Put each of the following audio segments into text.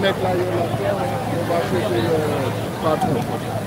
mec là, il y en a plein, on va fêter le patron.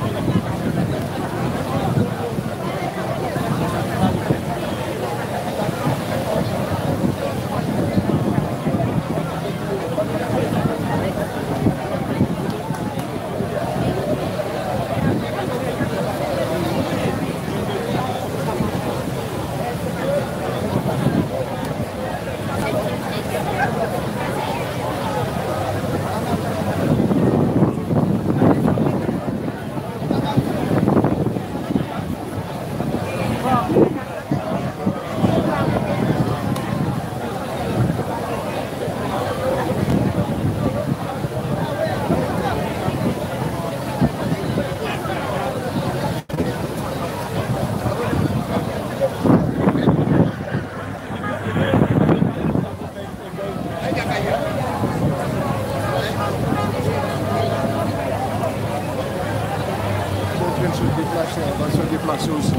On va se déplacer aussi.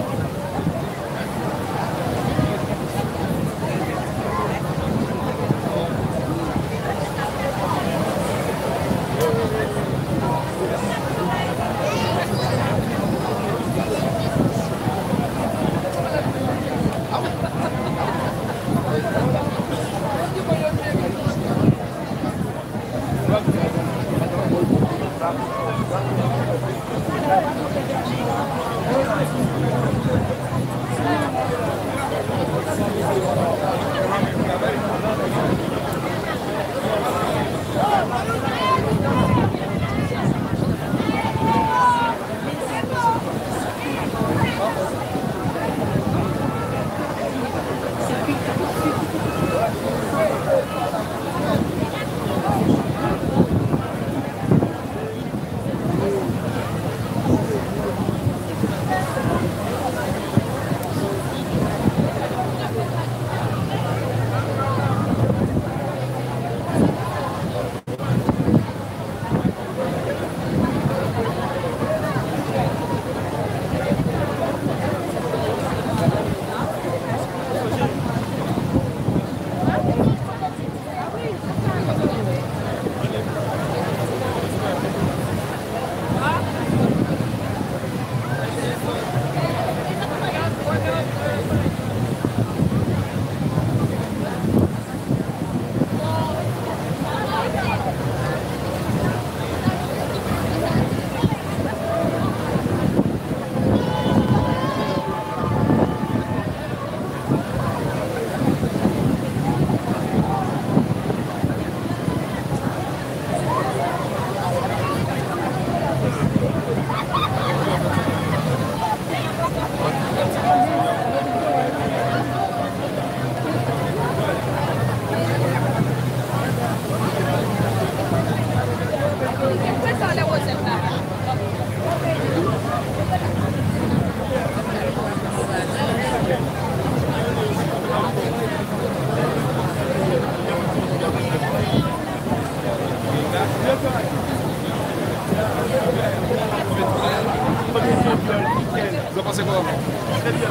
Vous en pensez quoi? Très bien.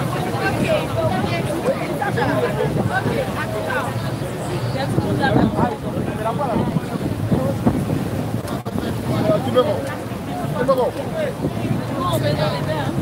Du moment. Du moment. On met dans les verres.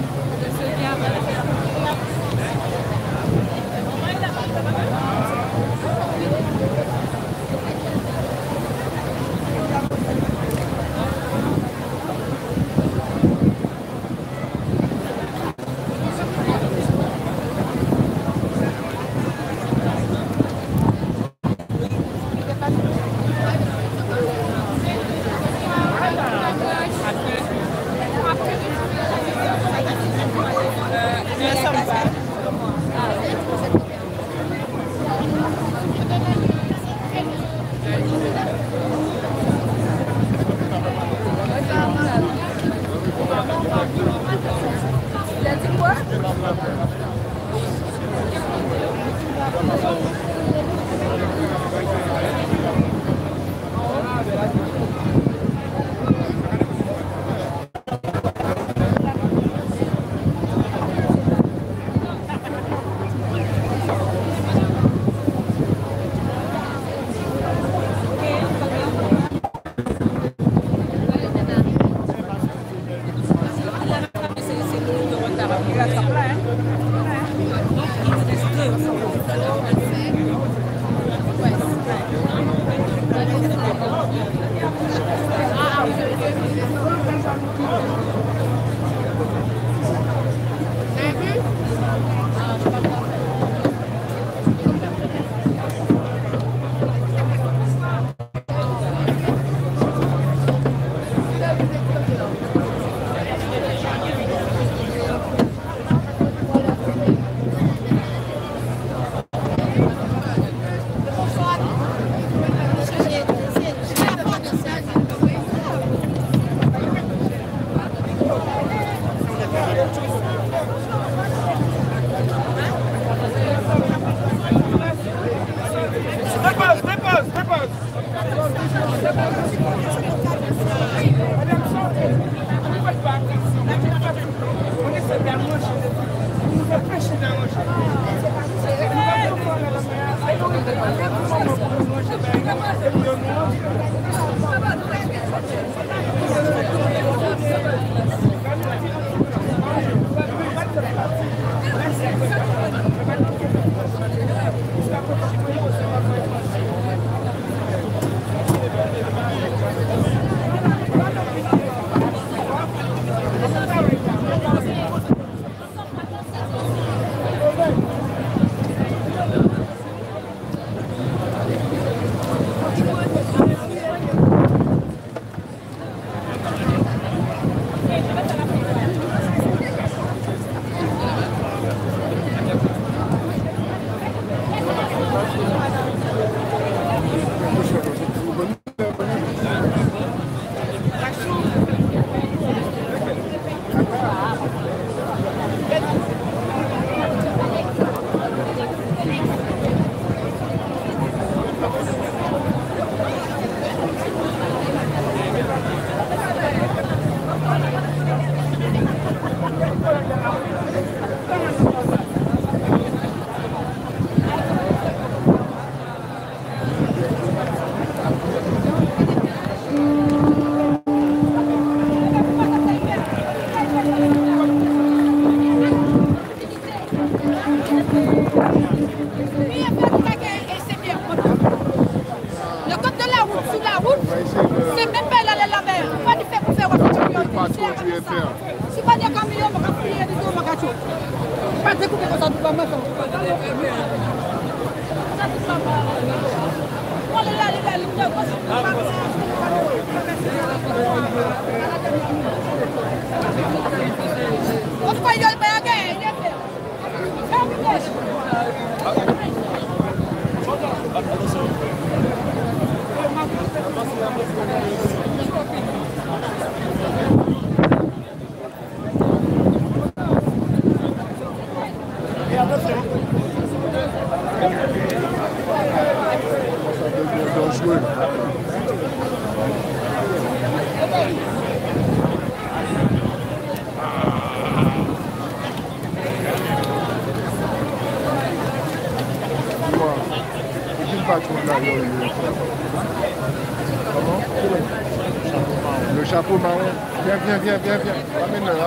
Le chapeau marron. Viens. Ramène-le.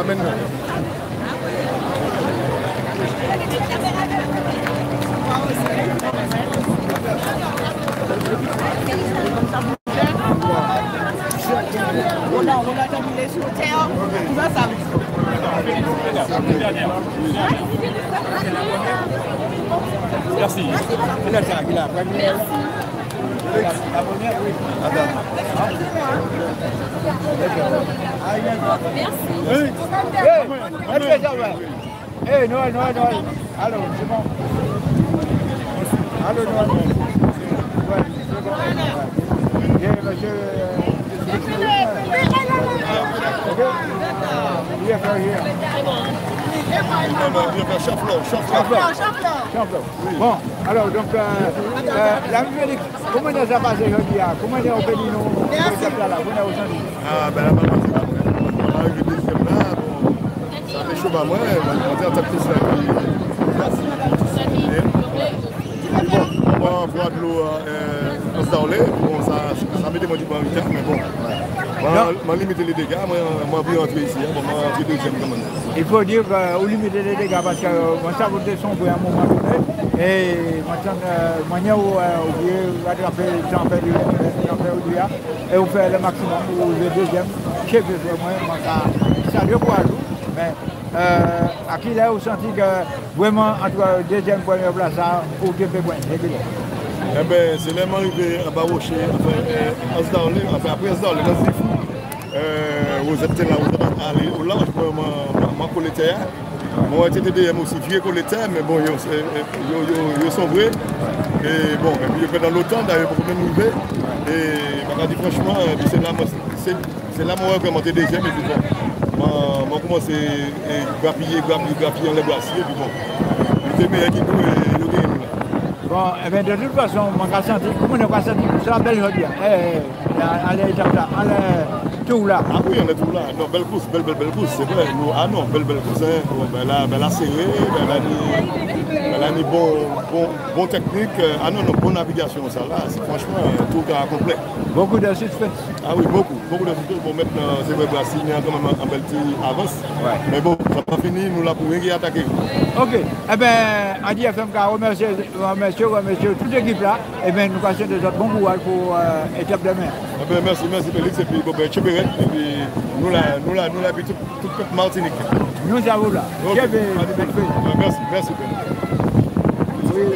Merci. Hey, Noël. Allô, c'est bon. Allô, Noël. Ouais, c'est bon. Bien, monsieur. Bon, alors, donc, la musique, comment ça s'est passé aujourd'hui? Comment on peut dire nous? Ah, ben là, avec le deuxième là, bon, ça fait chaud à moi, on va dire on va voir de l'eau dans ce bon, ça met des mots du bon mais bon. Moi, limiter les dégâts, moi, je vais rentrer ici, moi, je vais rentrer deuxième comme ça. Il faut dire qu'on limite les dégâts parce que moi, ça va descendre à un moment donné. Et maintenant, où vous rattrapez j'en fais et vous faites le maximum, vous le deuxième, chef de moi, ça dure quoi, mais à qui là, vous sentez que vraiment, entre deuxième et première place, vous devez bien. Eh bien, c'est vraiment arrivé à Barocher, après Asdal, dans Zifou. Vous êtes là, vous êtes allé au large pour ma collecteur. Moi, j'étais DM aussi, vieux collecteur, mais bon, ils sont vrais. Et bon, et puis dans l'automne, d'ailleurs, pour même arriver. Et je dis franchement, c'est là moi que je suis deuxième. Et puis bon, moi, commencé à grappiller dans les glaciers. Et puis bon, j'étais meilleur qui nous et nous gagnons. Bon, eh bien, de toute façon, on va sentir, comment on va sentir, c'est la belle journée. Allez, tout là. Ah oui, on est tout là. Non, belle course, belle course, c'est vrai. Nous, ah non, belle course. Hein. Bon, là, serré, elle a une bonne technique. Ah non, bonne navigation, ça là, c'est franchement tout cas complet. Beaucoup de suspense. Ah oui, beaucoup de suspense. Bon, maintenant, c'est vrai que la signe a quand même un petit avance. Ouais. Mais bon, ça n'a pas fini, nous là pour rien attaquer. Ok. Eh bien, Adi FMK, remercie toute l'équipe là. Eh bien, nous passons des autres bons courage pour l'étape demain. Eh bien, merci Félix. Et puis, bon, et puis nous là, puis toute Martinique. Nous avons là. Okay. Merci. Oui.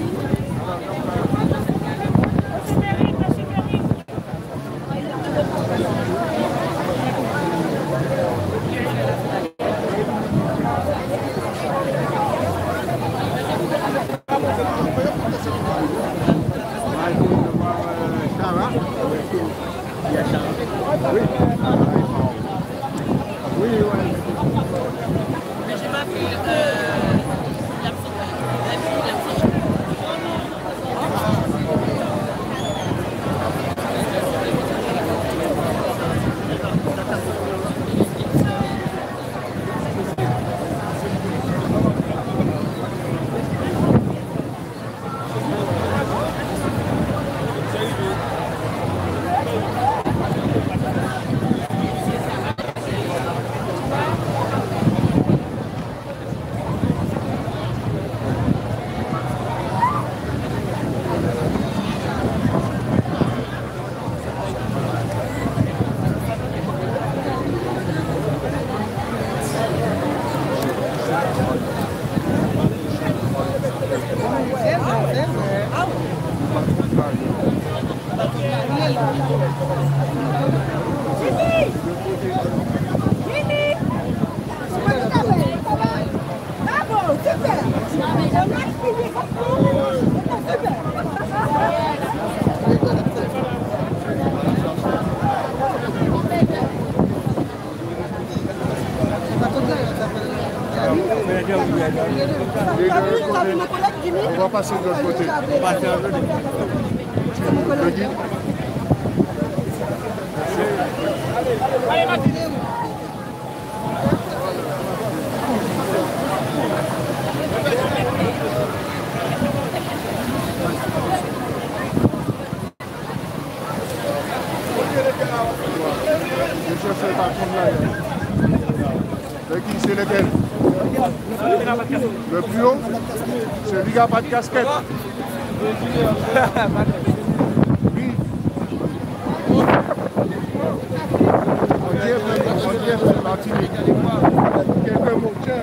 On va passer de l'autre côté. Le guide. Allez, Mathilde. Le guide, c'est lequel? Le plus haut, c'est lui qui n'a pas de casquette. On dirait que Martinique. Quelques mots, tiens.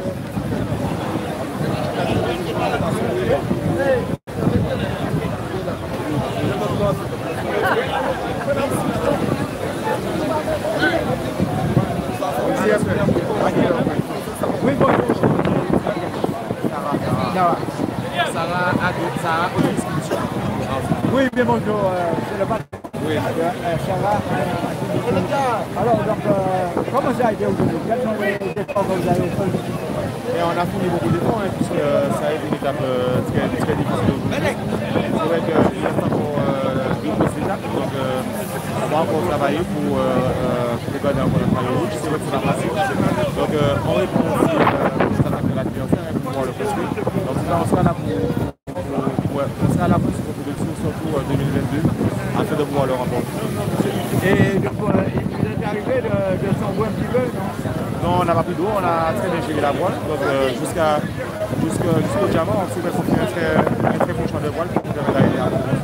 Oui, bon. Sarah, oui, bien bonjour, c'est le patron. Oui. Sarah. Alors, donc, comment ça a été aujourd'hui? Quels sont les efforts que vous avez fait? On a fourni beaucoup d'efforts, puisque ça a été une étape très difficile aujourd'hui. C'est vrai qu'il reste encore une grosse étape, donc on va encore travailler pour regarder encore le travail rouge. C'est vrai que c'est pas facile. Donc on répond aussi à l'adversaire pour pouvoir le construire. Donc c'est dans ce cas-là pour ouais, on sera à la course pour production surtout en 2022 afin de pouvoir le remporter. Et donc, il vous est arrivé de s'envoyer un petit peu, non? Non, on n'a pas pris d'eau, on a très bien géré la voile. Donc jusqu'au diamant, on souhaite qu'on fait un très bon champ de voile pour pouvoir aller à la course.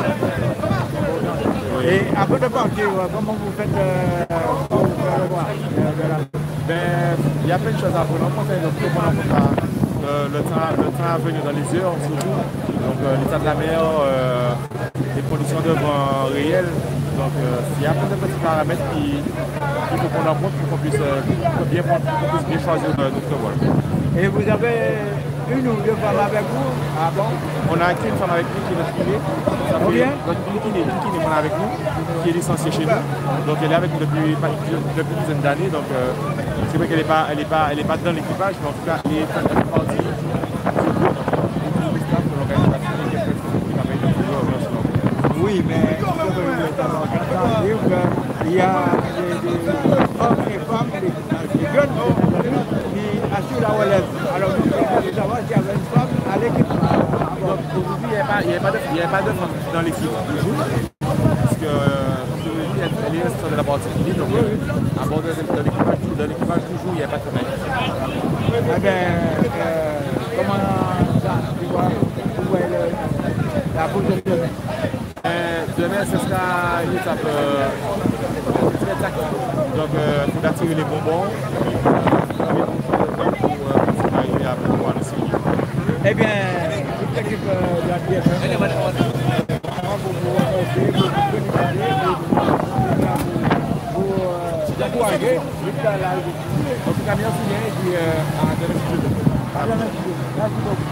Et après de partir, comment vous faites pour le voir? Il y a plein de choses à prendre en compte. Donc, le temps à venir dans les heures, surtout. Donc, l'état de la mer, les conditions de vent réelles. Donc, il y a plein de petits paramètres qu'il faut prendre en compte pour qu'on puisse bien choisir notre vol. Et vous avez une ou deux femmes avec vous? Ah bon? On a une femme avec nous qui est notre kiné. Combien? Une kiné avec nous, qui est licenciée chez nous. Donc elle est avec nous depuis une dizaine d'années. Donc c'est vrai qu'elle n'est pas dans l'équipage, mais en tout cas elle est partie du staff de l'organisation et quelqu'un qui va mettre le joueur. Oui, mais il y a des hommes et femmes, des jeunes qui assurent la relève. Alors, nous voulons savoir s'il y avait une femme à l'équipe. Donc aujourd'hui, il n'y a pas de femme dans l'équipe toujours. Parce que, comme je vous l'ai dit, elle est responsable de la partie kiné. Donc, à bord de l'équipage, toujours, il n'y a pas de femme. Eh bien, comment ça, tu vois, vous voyez la course de demain? Demain, ce sera une étape très tactique. Donc, il faut attirer les bonbons pour arriver à pouvoir le signer. Eh bien, toute l'équipe de la BFM, pour vous remercier, pour vous encourager jusqu'à la. En tout cas, merci bien et puis à demain. Merci beaucoup.